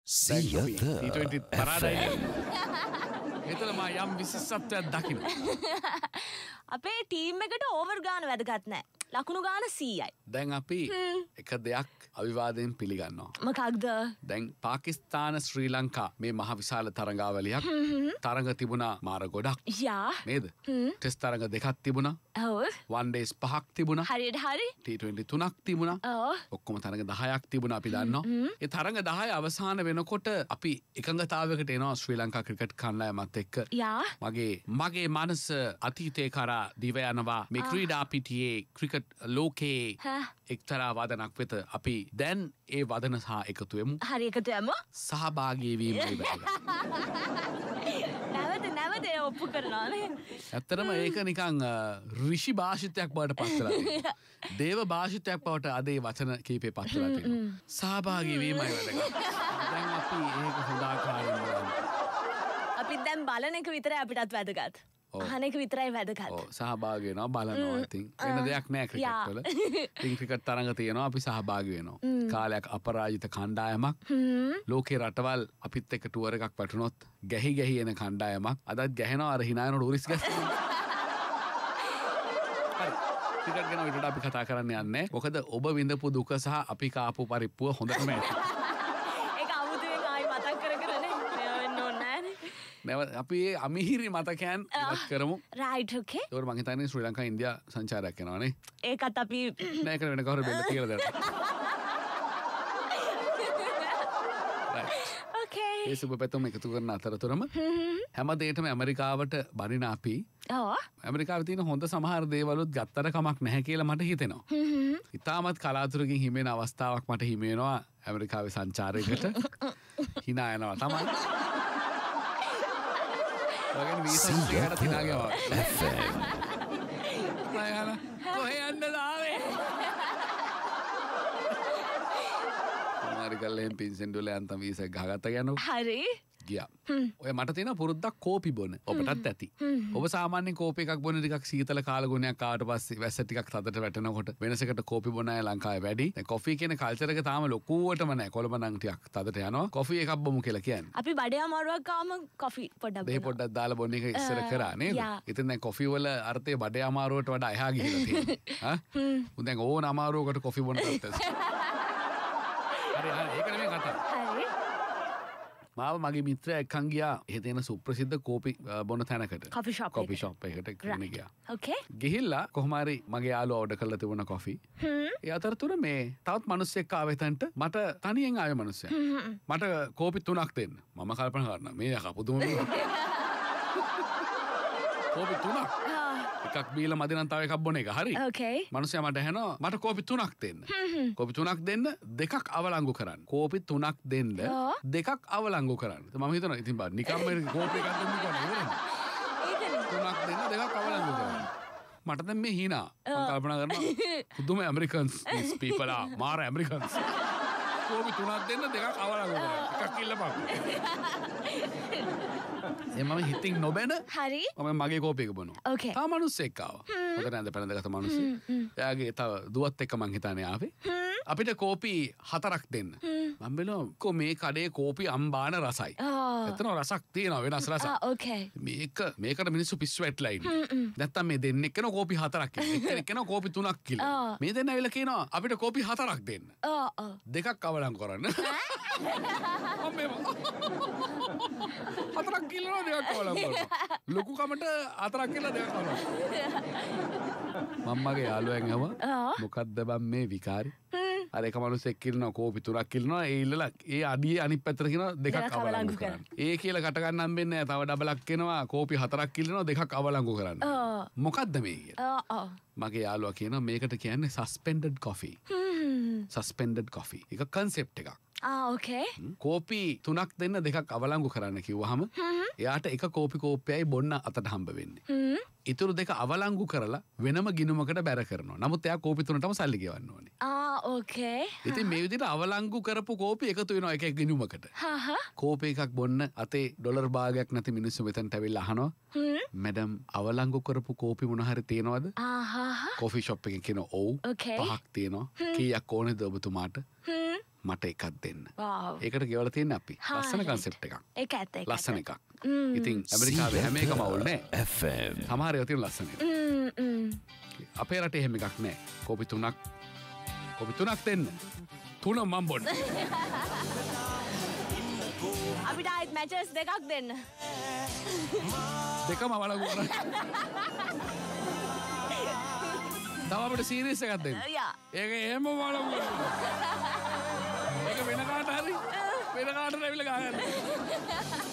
Siyatha T20 පරාදයි. එතන මා යම් විශේෂත්වයක් දකින්න. අපේ ටීම් එකට ඕවර් ගාන වැදගත් නැහැ. ලකුණු ගාන 100යි. දැන් අපි එක දෙයක් අවිවාදයෙන් පිළිගන්නවා. මොකක්ද? දැන් පාකිස්තාන ශ්‍රී ලංකා මේ මහ විශාල තරඟාවලියක් තරඟ තිබුණා මාර ගොඩක්. යා. නේද? ටෙස්ට් තරඟ දෙකක් තිබුණා. ඔව්. වන් ඩේස් 5ක් තිබුණා. හරියට හරි. T20 3ක් තිබුණා. ඔව්. ඔක්කොම තරඟ 10ක් තිබුණා අපි දන්නවා. ඒ තරඟ 10 අවසාන වෙනකොට අපි එකඟතාවයකට එනවා ශ්‍රී ලංකා ක්‍රිකට් කණ්ඩායමත් එක්ක. යා. මගේ මනස අතීතේ කරා දිව යනවා මේ ක්‍රීඩා පිටියේ ක්‍රිකට් ලෝකයේ එක්තරා වදනක් වෙත අපි දැන් ඒ වදන සහ එකතු වෙමු. හරි එකතු වෙමු. සහභාගී වීමයි වැදගත්. නැවත ඔප්පු කරනවානේ. ඇත්තටම ඒක නිකන් ඍෂි භාෂිතයක් බවට පත් වෙලා තියෙනවා. දේව භාෂිතයක් බවට අද ඒ වචන කීපේ පත් වෙලා තියෙනවා. සහභාගී වීමයි වැදගත්. දැන් අපි ඒක හොඳ ආකාරයෙන් බලමු. අපි දැන් බලන එක විතරයි අපිටත් වැදගත්. අහන එක විතරයි වැදගත්. ඔව් සහභාගී වෙනවා බලනවා ඉතින් වෙන දෙයක් නෑ ක්‍රිකට් වල. ඉතින් ක්‍රිකට් තරඟ තියෙනවා අපි සහභාගී වෙනවා. කාලයක් අපරාජිත කණ්ඩායමක්. ලෝකේ රටවල් අපිත් එක්ක ටුවර් එකක් වැටුනොත් ගැහි එන කණ්ඩායමක්. අදත් ගැහෙනවා අර hina යන ටූරිස්ට් ගස්. හරි. ක්‍රිකට් ගැන විතරට අපි කතා කරන්න යන්නේ. මොකද ඔබ විඳපු දුක සහ අපි කාපු පරිප්පුව හොඳටම ඇති. ඒක අමුතුවෙන් ආයි මතක් කරගෙන වෙන්න ඕනේ නෑනේ. අපි අමිහිරි මතකයන් ඉවත් කරමු. Right okay. ඒකට මං හිතන්නේ ශ්‍රී ලංකා ඉන්දියා සංචාරයක් යනවා නේ. ඒකත් අපි නෑ ඒක වෙන කවුරු බෙල්ල කියලා දෙන්න. ඕකේ. ඒ සුබ පැතුම් එකතු කරන අතරතුරම හැම දෙයකම ඇමරිකාවට බනින අපි ඇමරිකාවේ තියෙන හොඳ සමහර දේවලුත් ගත්තට කමක් නැහැ කියලා මට හිතෙනවා. ඉතාමත් කලාතුරකින් හිමෙන අවස්ථාවක් මට හිමි වෙනවා ඇමරිකාවේ සංචාරයකට. hina යනවා තමයි. ඔයගෙන වීසා එකකට තිනාගේ වගේ. මම කොහෙ යන්නද ආවේ? මාරිකල්ලෙන් පින්සෙන් ඩොලර් යන්තම් වීසා එක ගහගත්ත ගන්නකො. හරි. ගියා. ඔය මට තියෙන පුරුද්දක් කෝපි බොන. ඔබටත් ඇති. ඔබ සාමාන්‍යයෙන් කෝපි එකක් බොන ටිකක් සීතල කාලගුණයක් ආවට පස්සේ වැස්ස ටිකක් තදට වැටෙනකොට වෙනසකට කෝපි බොන අය ලංකාවේ වැඩි. දැන් කොෆි කියන කල්චර් එක තාම ලොකුවටම නැහැ. කොළඹ නම් ටිකක් තදට යනවා. කොෆි එකක් බොමු කියලා කියන්නේ. අපි බඩේ අමාරුවක් ආවම කොෆි පොඩ්ඩක් දෙහි පොඩ්ඩක් දාලා බොන එක ඉස්සර කරා නේද? ඉතින් දැන් කොෆි වල අර්ථය බඩේ අමාරුවට වඩා එහා ගිහිලා තියෙනවා. හා? දැන් ඕන අමාරුවකට කොෆි බොන තත්ත්වය. හරි ඒක නෙමෙයි කතාව. හරි. මාව මගේ මිත්‍රයා එක්කන් ගියා එහෙ තියෙන සුප්‍රසිද්ධ කෝපි බොන තැනකට. කොෆි ෂොප් එකට ගෙන ගියා. ඕකේ. ගිහිල්ලා කොහොම හරි මගේ යාළුවා ඕඩර් කරලා තිබුණ කොෆි. ඒ අතරතුර මේ තවත් මිනිස්සෙක් ආව එතනට මට තනියෙන් ආවේ මිනිස්සයා. මට කෝපි 3ක් දෙන්න. මම කල්පනා කරනවා මේ යකා පුදුම කෝපි 3ක්. එකක් බීලා මදි නම් තව එකක් බොන එක. හරි. ඕකේ. මිනිස්සයා මට ඇහෙනවා මට කෝපි 3ක් දෙන්න. කෝපි 3ක් දෙන්න දෙකක් අවලංගු කරන්න. කෝපි 3ක් දෙන්න දෙකක් අවලංගු කරන්න. මම හිතනවා ඉතින් බා නිකම්ම කෝපි එකක් දෙන්න කොහොමද? ඒකනේ. 3ක් දෙන්න දෙකක් අවලංගු කරන්න. මට දැන් මේ hina මම කල්පනා කරනවා පුදුම ඇමරිකන්ස් these people are මාර ඇමරිකන්ස්. කෝපි 3ක් දෙන්න දෙකක් අවලංගු කරන්න. එකක් ඉල්ලපන්. මම හිතින් නොබැන හරි. මම මගේ කෝපි එක බොනවා. ඕකේ. තා මිනිස්සෙක් ආවා. මොකද නැන්ද පැනදගත මිනිස්සෙක්. එයාගේ තව දුවත් එක්ක මං හිතන්නේ ආවේ. අපිට කෝපි 4ක් දෙන්න. මම බැලුවා කො මේ කඩේ කෝපි අම්බාන රසයි. එතන රසක් තියෙනවා වෙනස් රසක්. ඕකේ. මේකට මිනිස්සු පිස්සු වැටලා ඉන්නේ. නැත්තම් මේ දෙන්නෙක් කෙනා කෝපි 4ක් කියලා. එක්කෙනෙක් කෙනා කෝපි 3ක් කියලා. මේ දෙන්න ඇවිල්ලා කියනවා අපිට කෝපි 4ක් දෙන්න. දෙකක් අවලංගු කරන්න. හතරක් කිල්ලනවා දෙකක් අවලංගු කරනවා. ලොකු කමට හතරක් කියලා දෙකක් අවලංගු. මම්මගේ යාළුවෙන් ඇහුවා මොකද්ද බම් මේ විකාරි? අර එක මිනිස්සෙක් කිල්ලනවා කෝපි 3ක් කිල්ලනවා ඒ ඉල්ලලා ඒ අඩියේ අනිත් පැත්තට කියනවා දෙකක් අවලංගු කරන්න. ඒ කියලා කට ගන්න හම්බෙන්නේ නැහැ. තව ඩබලක් කියනවා කෝපි 4ක් කිල්ලනවා දෙකක් අවලංගු කරන්න. මොකද්ද මේ කියලා? මගේ යාළුවා කියනවා මේකට කියන්නේ suspended coffee. suspended coffee. ඒක concept එකක්. ඕකේ. කෝපි 3ක් දෙන්න දෙකක් අවලංගු කරන්න කිව්වහම එයාට එක කෝපි කෝප්පයයි බොන්න අතට හම්බ වෙන්නේ. ඉතුරු දෙක අවලංගු කරලා වෙනම ගිණුමකට බැර කරනවා. නමුත් එයා කෝපි 3ටම සල්ලි ගෙවන්න ඕනේ. ඕකේ. ඉතින් මේ විදිහට අවලංගු කරපු කෝපි එකතු වෙනවා එක ගිණුමකට. කෝපි එකක් බොන්න අතේ ඩොලර් භාගයක් නැති මිනිස්සු මෙතනට ඇවිල්ලා අහනවා. මැඩම් අවලංගු කරපු කෝපි මොන හරි තියෙනවද? කොෆි ෂොප් එකකින් කියනවා ඔව්. 5ක් තියෙනවා. කීයක් ඕනේද ඔබතුමාට? මට එකක් දෙන්න. Wow. ඒකට ගෙවලා තියෙන අපි හා, ලස්සන right. කන්සෙප්ට් එකක්. ඒක ඇත්ත ඒක. ලස්සන එකක්. Mm. ඉතින් ඇමරිකාවේ හැම එකම අවුල් නෑ. FM. සමහර ඒවා තියෙන ලස්සන එක. අපේ රටේ එහෙම එකක් නෑ. කෝපි තුනක් දෙන්න. තුන මම බොන්න. අපිට ආයෙත් මැචස් දෙකක් දෙන්න. දෙකම අවලංගු කරන්න. තව අපිට සීරීස් එකක් දෙන්න. යා. ඒක එහෙම අවලංගු කරන්න. ඒක වෙන කාට හරි වෙන කාට ඇවිල්ලා ගහගන්න.